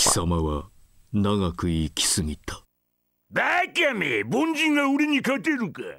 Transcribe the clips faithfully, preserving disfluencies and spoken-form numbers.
様は長く生きすぎた。 バカめ、凡人が俺に勝てるか。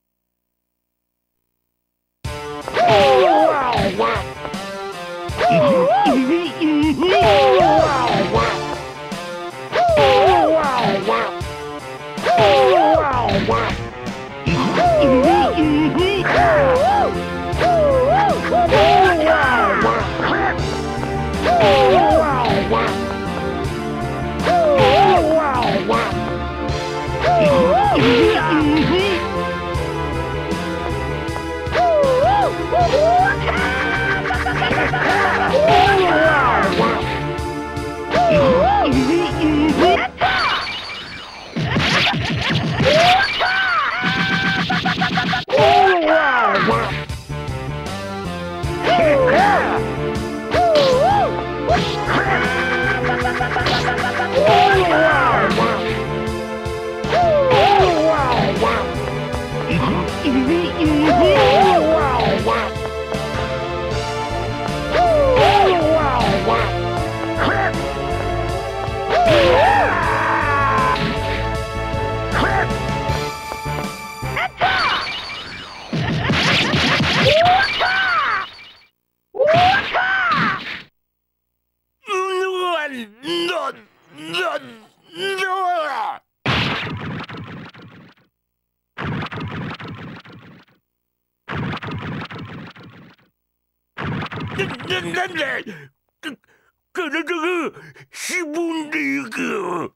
なんだ、体がしぼんでいく。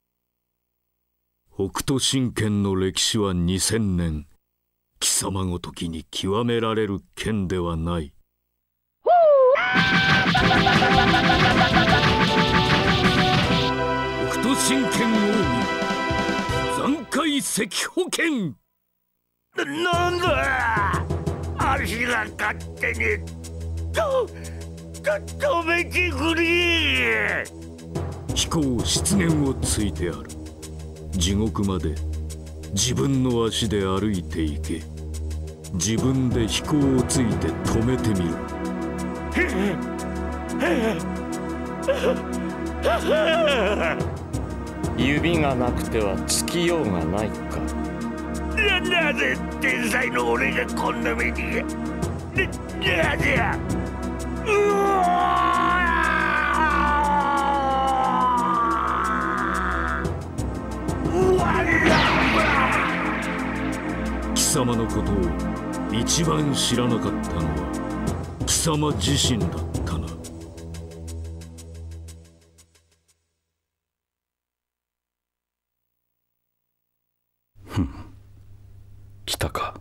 北斗神拳の歴史はにせんねん。貴様ごときに極められる剣ではない。北斗神拳奥義、残海石保剣。 な、なんだ、足が勝手にと、と、止めてくれ。 飛行出現をついてある。地獄まで自分の足で歩いていけ。自分で飛行をついて止めてみろ。 指がなくてはつきようがないか。 な、なぜ天才の俺がこんな目に。な、なぜ。うわ貴様のことを一番知らなかったのは貴様自身だったな。 ふん、来たか。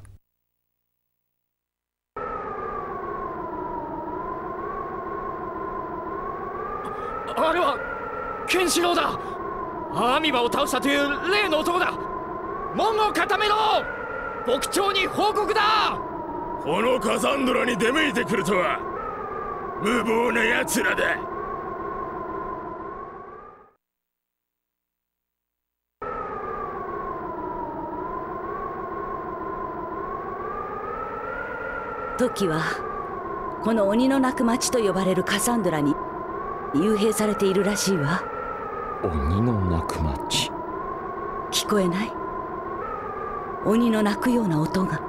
あれはケンシロウだ。アミバを倒したという例の男だ。門を固めろ。牧長に報告だ。 このカサンドラに出向いてくるとは無謀な奴らだ。 トキはこの鬼の鳴く町と呼ばれるカサンドラに幽閉されているらしいわ。 鬼の鳴く町。 聞こえない？鬼の鳴くような音が。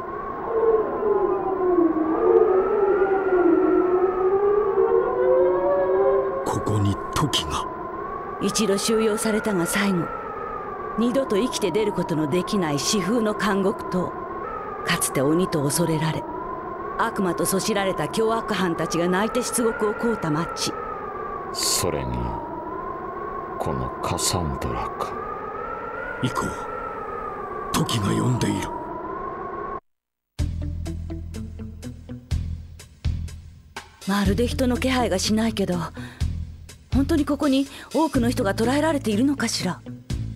ここにトキが。 一度収容されたが最後、二度と生きて出ることのできない死風の監獄島。かつて鬼と恐れられ悪魔とそしられた凶悪犯たちが泣いて出獄を請うた町。 それがこのカサンドラか。 行こう。トキが呼んでいる。 まるで人の気配がしないけど、本当にここに多くの人が捕らえられているのかしら。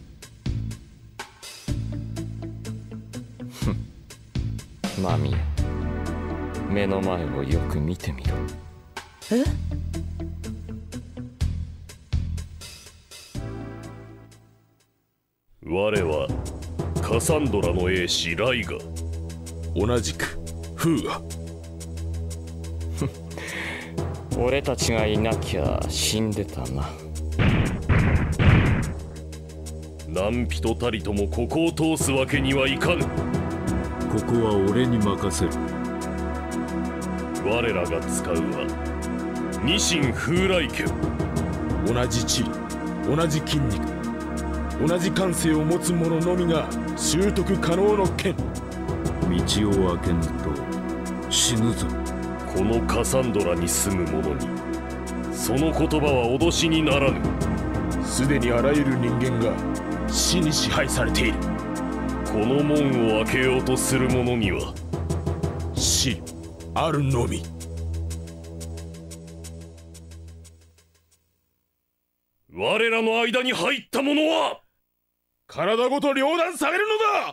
マミ、目の前をよく見てみろ。 え？ 我はカサンドラの英士ライガ。同じくフーガ。 俺たちがいなきゃ死んでたな。 何人たりともここを通すわけにはいかぬ。 ここは俺に任せる。 我らが使うは二神風来剣。 同じ地理、同じ筋肉、同じ感性を持つ者のみが習得可能の剣。 道を開けぬと死ぬぞ。 このカサンドラに住む者にその言葉は脅しにならぬ。 すでにあらゆる人間が死に支配されている。 この門を開けようとする者には死あるのみ。 我らの間に入った者は体ごと両断されるのだ。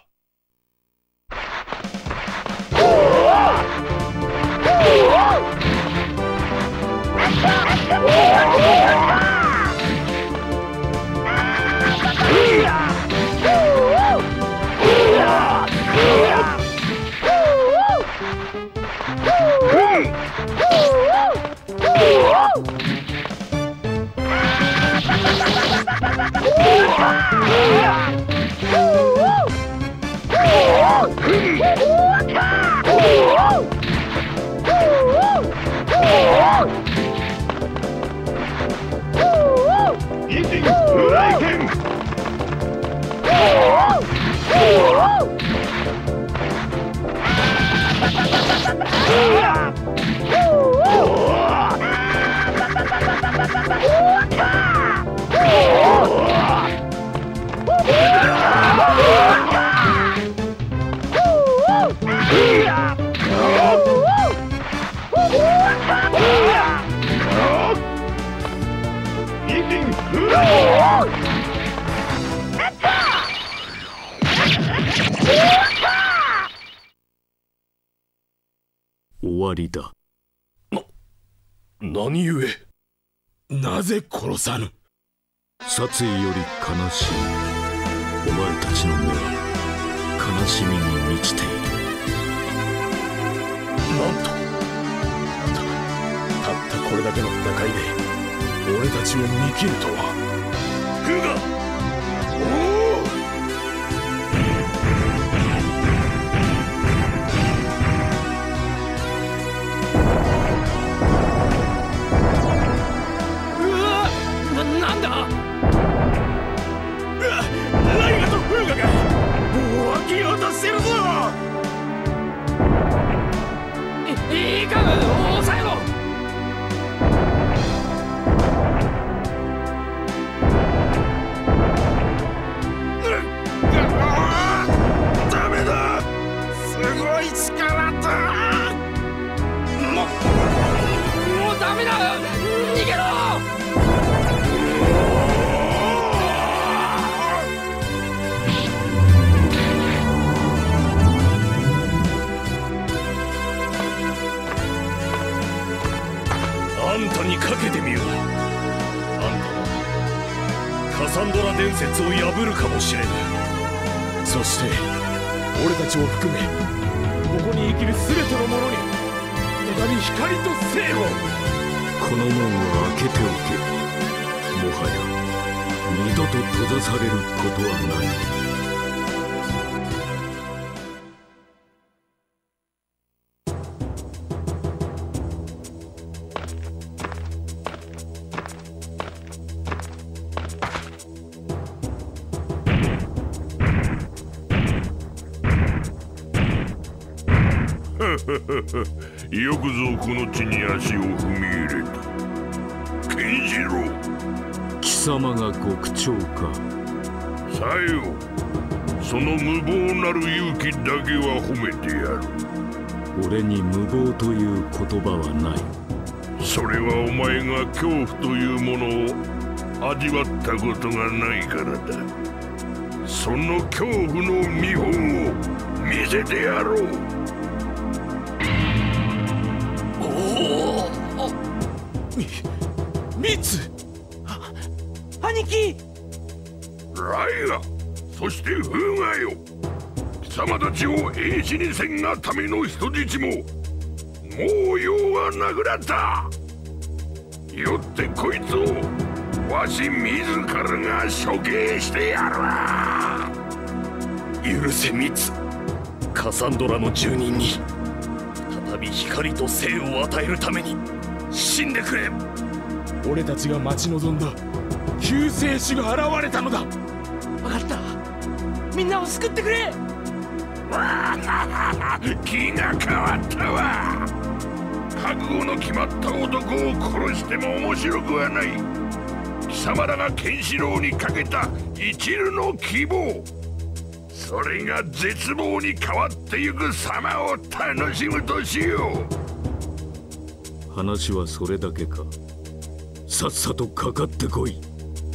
終わりだ。 な、何故？ なぜ殺さぬ？ 殺意より悲しい。お前たちの目は悲しみに満ちている。 なんと、たったこれだけの戦いで俺たちを見切るとは。 フガ！ おお！ なんだ？ ライガとフーガがもう開けようとしてるぞ。 いいか、抑えろ。 ダメだ、すごい力だ。 もうもうダメだ、逃げろ。 あんたにかけてみよう。あんたはカサンドラ伝説を破るかもしれぬ。 そして俺たちを含めここに生きる全ての者に再び光と生を。 この門は開けておけ。もはや二度と閉ざされることはない。 よくぞこの地に足を踏み入れた。ケンシロウ、 貴様が極長か。 さよ、その無謀なる勇気だけは褒めてやる。 俺に無謀という言葉はない。 それはお前が恐怖というものを味わったことがないからだ。その恐怖の見本を見せてやろう。 ミツ、兄貴。 ライガ、そしてフーガよ。貴様たちを英死にせんがための人質ももう用はなくなった。よってこいつをわし自らが処刑してやるわ。 許せミツ、カサンドラの住人に再び光と生を与えるために死んでくれ。 俺たちが待ち望んだ救世主が現れたのだ。 分かった、みんなを救ってくれ。 気が変わったわ。覚悟の決まった男を殺しても面白くはない。貴様らがケンシロウにかけた一縷の希望、それが絶望に変わってゆく様を楽しむとしよう。話はそれだけか。さっさとかかってこい。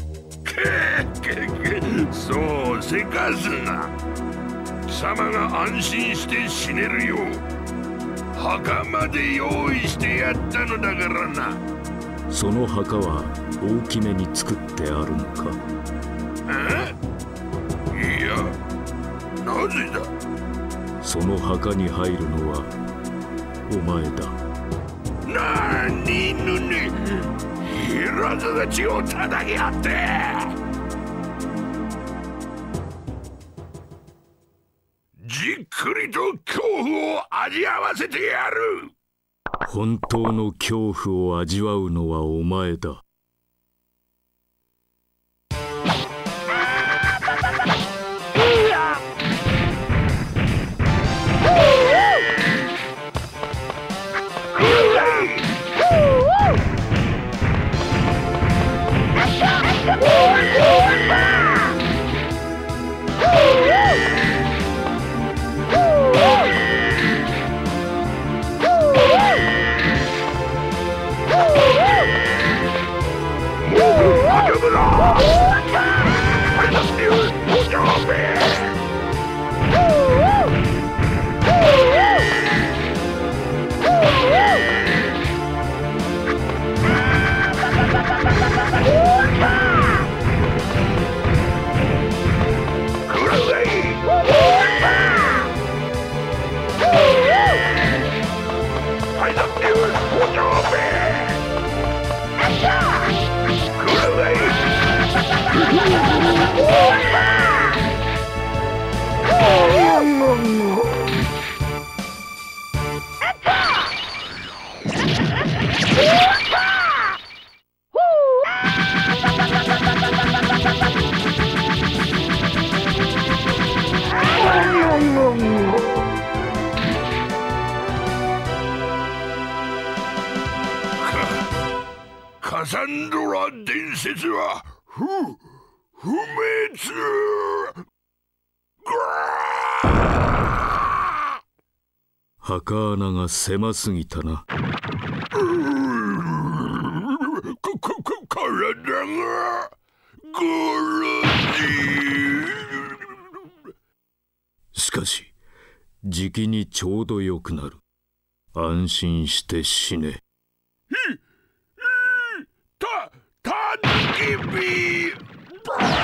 そうせかすな。貴様が安心して死ねるよう墓まで用意してやったのだからな。 その墓は大きめに作ってあるのか。 え？いや、なぜだ。 その墓に入るのはお前だ。 なにぬね、平塚地を叩き合って。じっくりと恐怖を味わわせてやる。 本当の恐怖を味わうのはお前だ。 カサンドラ伝説は不不滅。 墓穴が狭すぎたな。 こここ体がゴロジ。 しかしじきにちょうどよくなる。安心して死ね。 たたぬきび。